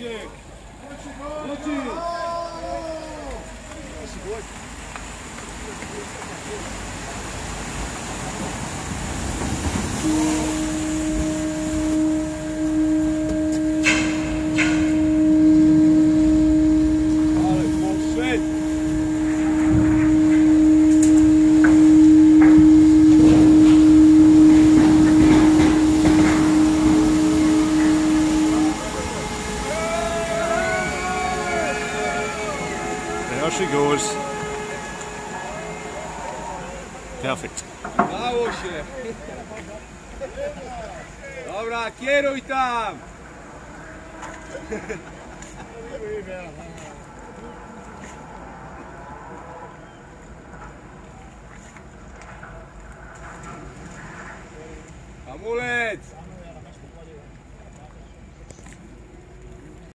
Maciek! Maciek! Ale poszedł! There she goes. Perfect. Dało się! Dobra, kieruj tam! Hamulec!